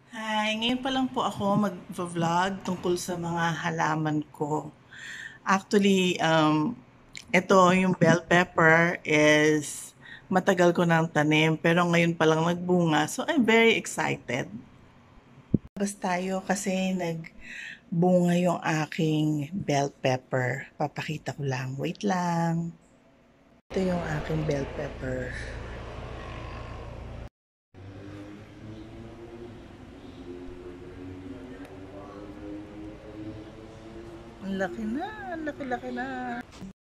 Hi, ngayon pa lang po ako mag-vlog tungkol sa mga halaman ko. Actually, ito yung bell pepper is matagal ko nang tanim pero ngayon pa lang nagbunga. So I'm very excited. Basta tayo kasi nagbunga yung aking bell pepper. Papakita ko lang. Wait lang. Ito yung aking bell pepper. Ang laki na, ang laki-laki na.